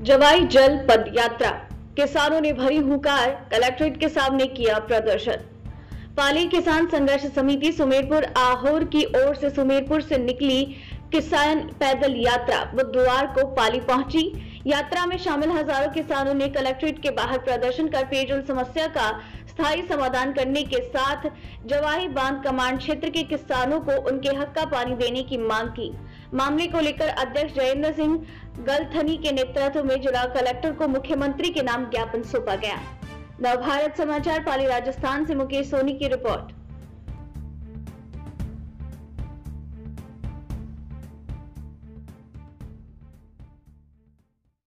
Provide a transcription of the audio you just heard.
जवाई जल पद यात्रा, किसानों ने भरी हुंकार, कलेक्ट्रेट के सामने किया प्रदर्शन। पाली किसान संघर्ष समिति सुमेरपुर आहोर की ओर से सुमेरपुर से निकली किसान पैदल यात्रा बुधवार को पाली पहुंची। यात्रा में शामिल हजारों किसानों ने कलेक्ट्रेट के बाहर प्रदर्शन कर पेयजल समस्या का स्थायी समाधान करने के साथ जवाही बांध कमांड क्षेत्र के किसानों को उनके हक का पानी देने की मांग की। मामले को लेकर अध्यक्ष जयेंद्र सिंह गलथनी के नेतृत्व में जिला कलेक्टर को मुख्यमंत्री के नाम ज्ञापन सौंपा गया। नवभारत समाचार पाली राजस्थान से मुकेश सोनी की रिपोर्ट।